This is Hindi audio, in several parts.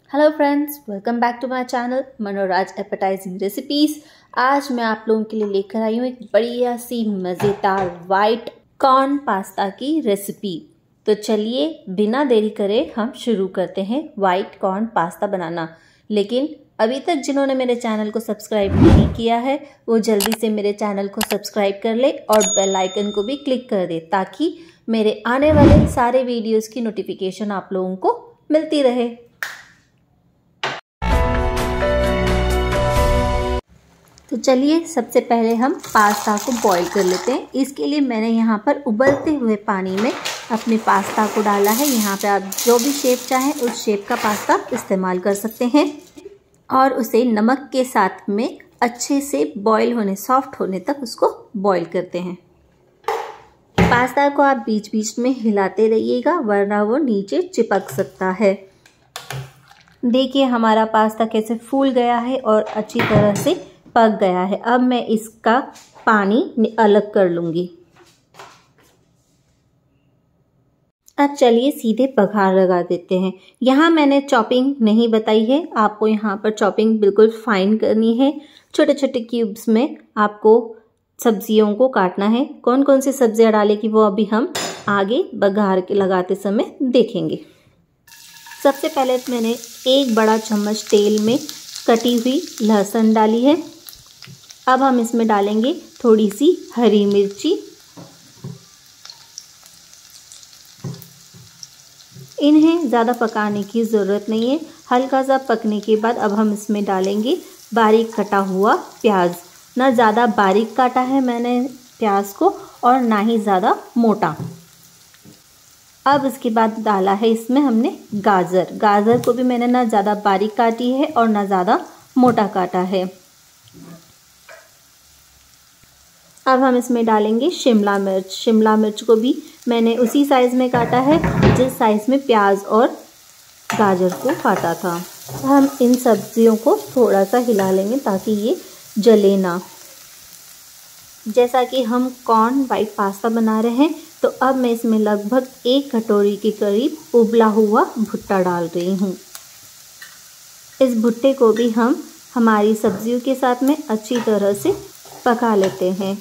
Hello friends, welcome back to my channel Manoraj appetizing recipes. आज मैं आप लोगों के लिए लेकर आई हूँ एक बढ़िया सी मज़ेदार वाइट कॉर्न पास्ता की रेसिपी। तो चलिए बिना देरी करे हम शुरू करते हैं वाइट कॉर्न पास्ता बनाना। लेकिन अभी तक जिन्होंने मेरे चैनल को सब्सक्राइब नहीं किया है वो जल्दी से मेरे चैनल को सब्सक्राइब कर ले और बेल आइकन को भी क्लिक कर दे ताकि मेरे आने वाले सारे वीडियोज़ की नोटिफिकेशन आप लोगों को मिलती रहे। तो चलिए सबसे पहले हम पास्ता को बॉईल कर लेते हैं। इसके लिए मैंने यहाँ पर उबलते हुए पानी में अपने पास्ता को डाला है। यहाँ पे आप जो भी शेप चाहें उस शेप का पास्ता इस्तेमाल कर सकते हैं और उसे नमक के साथ में अच्छे से बॉईल होने, सॉफ्ट होने तक उसको बॉईल करते हैं। पास्ता को आप बीच बीच में हिलाते रहिएगा वरना वो नीचे चिपक सकता है। देखिए हमारा पास्ता कैसे फूल गया है और अच्छी तरह से पक गया है। अब मैं इसका पानी अलग कर लूँगी। अब चलिए सीधे बघार लगा देते हैं। यहाँ मैंने चॉपिंग नहीं बताई है, आपको यहाँ पर चॉपिंग बिल्कुल फाइन करनी है। छोटे छोटे क्यूब्स में आपको सब्जियों को काटना है। कौन कौन सी सब्जियाँ डालेगी वो अभी हम आगे बघार के लगाते समय देखेंगे। सबसे पहले मैंने एक बड़ा चम्मच तेल में कटी हुई लहसुन डाली है। अब हम इसमें डालेंगे थोड़ी सी हरी मिर्ची। इन्हें ज़्यादा पकाने की ज़रूरत नहीं है। हल्का सा पकने के बाद अब हम इसमें डालेंगे बारीक कटा हुआ प्याज। ना ज़्यादा बारीक काटा है मैंने प्याज को और ना ही ज़्यादा मोटा। अब इसके बाद डाला है इसमें हमने गाजर। गाजर को भी मैंने ना ज़्यादा बारीक काटी है और ना ज़्यादा मोटा काटा है। अब हम इसमें डालेंगे शिमला मिर्च। शिमला मिर्च को भी मैंने उसी साइज़ में काटा है जिस साइज़ में प्याज और गाजर को काटा था। हम इन सब्जियों को थोड़ा सा हिला लेंगे ताकि ये जले ना। जैसा कि हम कॉर्न वाइट पास्ता बना रहे हैं तो अब मैं इसमें लगभग 1 कटोरी के करीब उबला हुआ भुट्टा डाल रही हूँ। इस भुट्टे को भी हम हमारी सब्जियों के साथ में अच्छी तरह से पका लेते हैं।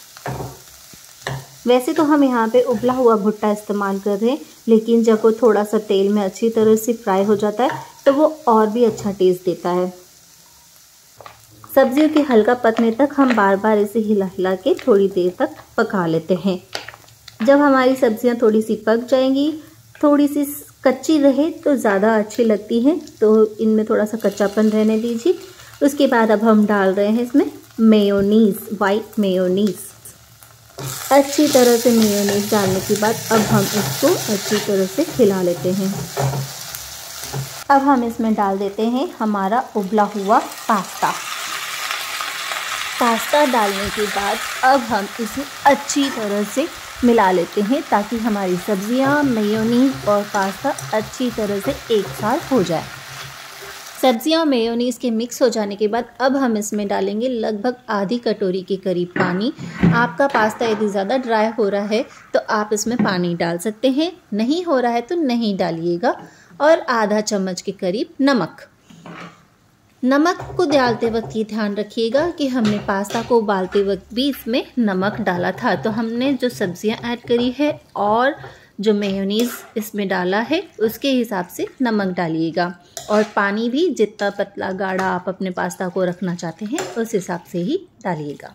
वैसे तो हम यहाँ पे उबला हुआ भुट्टा इस्तेमाल कर रहे हैं, लेकिन जब वो थोड़ा सा तेल में अच्छी तरह से फ्राई हो जाता है तो वो और भी अच्छा टेस्ट देता है। सब्जियों के हल्का पकने तक हम बार बार इसे हिला हिला के थोड़ी देर तक पका लेते हैं। जब हमारी सब्जियाँ थोड़ी सी पक जाएंगी, थोड़ी सी कच्ची रहे तो ज़्यादा अच्छी लगती हैं, तो इनमें थोड़ा सा कच्चापन रहने दीजिए। उसके बाद अब हम डाल रहे हैं इसमें मेयोनीज़, वाइट मेयोनीज़। अच्छी तरह से मेयोनीज़ डालने के बाद अब हम इसको अच्छी तरह से हिला लेते हैं। अब हम इसमें डाल देते हैं हमारा उबला हुआ पास्ता। पास्ता डालने के बाद अब हम इसे अच्छी तरह से मिला लेते हैं ताकि हमारी सब्जियां, मेयोनीज़ और पास्ता अच्छी तरह से एक साथ हो जाए। सब्जियां मेयोनीज़ के मिक्स हो जाने के बाद अब हम इसमें डालेंगे लगभग आधी कटोरी के करीब पानी। आपका पास्ता यदि ज़्यादा ड्राई हो रहा है तो आप इसमें पानी डाल सकते हैं, नहीं हो रहा है तो नहीं डालिएगा। और आधा चम्मच के करीब नमक। नमक को डालते वक्त ये ध्यान रखिएगा कि हमने पास्ता को उबालते वक्त भी इसमें नमक डाला था, तो हमने जो सब्जियां ऐड करी है और जो मेयोनीज़ इसमें डाला है उसके हिसाब से नमक डालिएगा। और पानी भी जितना पतला गाढ़ा आप अपने पास्ता को रखना चाहते हैं उस हिसाब से ही डालिएगा।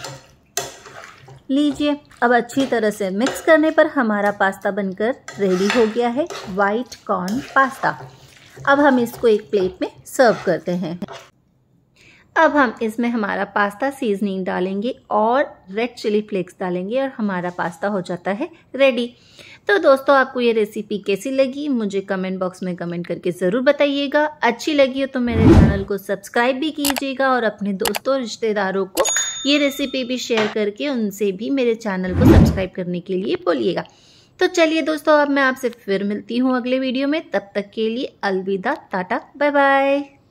लीजिए अब अच्छी तरह से मिक्स करने पर हमारा पास्ता बनकर रेडी हो गया है, वाइट कॉर्न पास्ता। अब हम इसको एक प्लेट में सर्व करते हैं। अब हम इसमें हमारा पास्ता सीजनिंग डालेंगे और रेड चिली फ्लेक्स डालेंगे और हमारा पास्ता हो जाता है रेडी। तो दोस्तों आपको ये रेसिपी कैसी लगी मुझे कमेंट बॉक्स में कमेंट करके ज़रूर बताइएगा। अच्छी लगी हो तो मेरे चैनल को सब्सक्राइब भी कीजिएगा और अपने दोस्तों रिश्तेदारों को ये रेसिपी भी शेयर करके उनसे भी मेरे चैनल को सब्सक्राइब करने के लिए बोलिएगा। तो चलिए दोस्तों अब मैं आपसे फिर मिलती हूँ अगले वीडियो में। तब तक के लिए अलविदा, टाटा, बाय बाय।